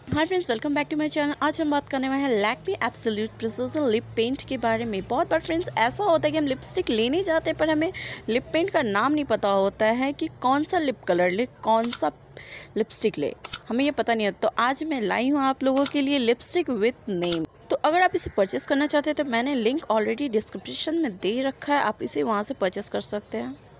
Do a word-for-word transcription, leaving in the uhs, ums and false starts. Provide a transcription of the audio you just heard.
Hi friends, welcome back to my channel. आज हम बात करने वाले हैं Lakme absolute precision lip paint के बारे में। बहुत बार फ्रेंड्स ऐसा होता है कि हम लिपस्टिक लेने जाते हैं पर हमें लिप पेंट का नाम नहीं पता होता है कि कौन सा लिप कलर ले, कौन सा लिपस्टिक ले, हमें ये पता नहीं होता। तो आज मैं लाई हूँ आप लोगों के लिए लिपस्टिक विथ नेम। तो अगर आप इसे परचेस करना चाहते हैं तो मैंने लिंक ऑलरेडी डिस्क्रिप्शन में दे रखा है, आप इसे वहाँ से परचेस कर सकते हैं।